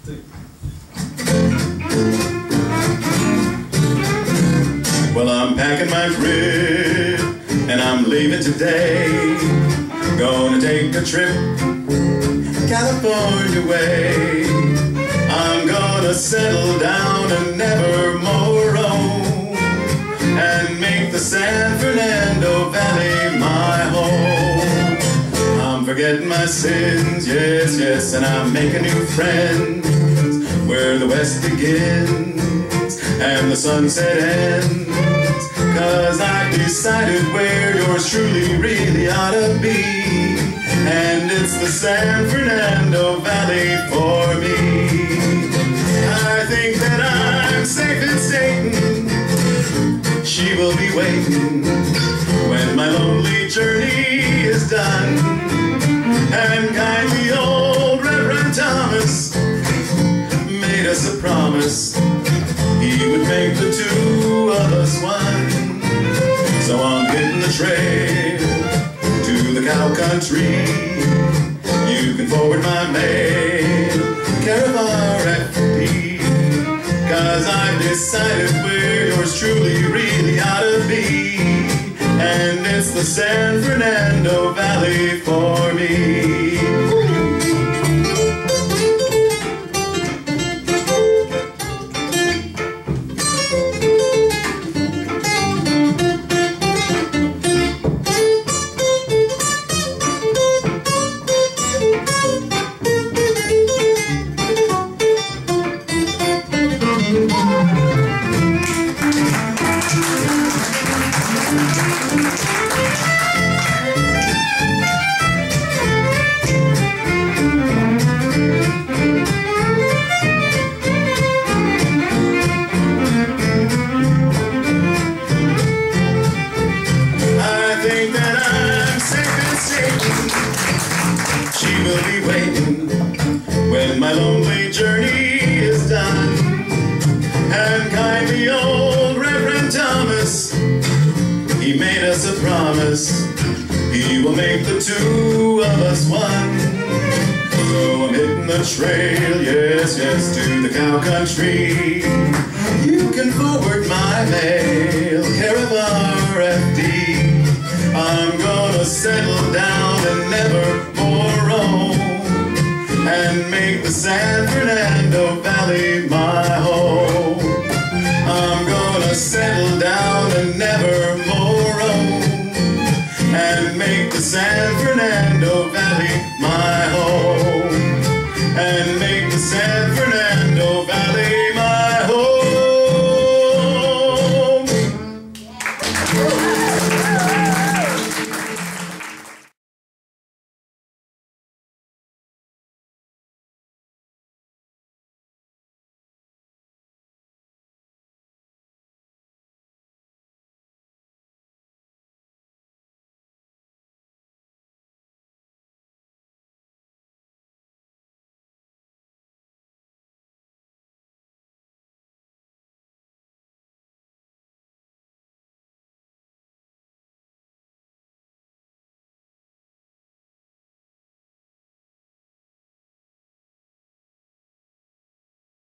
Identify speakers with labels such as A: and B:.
A: Well, I'm packing my crib and I'm leaving today. Gonna take a trip California way. I'm gonna settle down and never more roam, and make the San Fernando Valley my home. I'm forgetting my sins, yes, yes, and I'm making new friends where the west begins and the sunset ends. 'Cause I've decided where yours truly really ought to be, and it's the San Fernando Valley for me. I think that I'm safe in Satan. She will be waiting when my lonely journey is done. And kindly old Reverend Thomas made us a promise he would make the two of us one. So I'm hitting the trail to the cow country. You can forward my mail, care of RFD. 'Cause I've decided where yours truly really ought to be, and it's the San Fernando Valley for me. She will be waiting when my lonely journey is done. And kindly old Reverend Thomas, he made us a promise he will make the two of us one. So I'm hitting the trail, yes, yes, to the cow country. You can forward my mail, care of RFD. I'm gonna settle down and never more roam, and make the San Fernando Valley my home. I'm gonna settle down and never more roam, and make the San Fernando Valley my